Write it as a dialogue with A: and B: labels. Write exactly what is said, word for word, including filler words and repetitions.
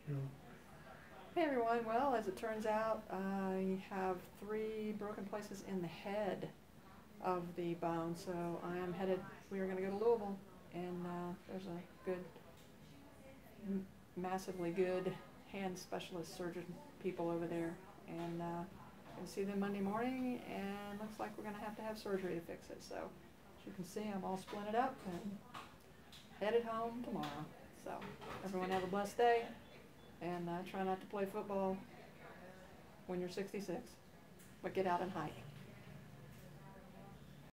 A: you know.
B: Hey everyone, well, as it turns out, I have three broken places in the head of the bone, so I am headed, we are going to go to Louisville, and uh, there's a good, m- massively good hand specialist surgeon people over there, and uh, going to see them Monday morning, and looks like we're going to have to have surgery to fix it, so as you can see, I'm all splinted up and headed home tomorrow. So everyone have a blessed day, and uh, try not to play football when you're sixty-six, but get out and hike.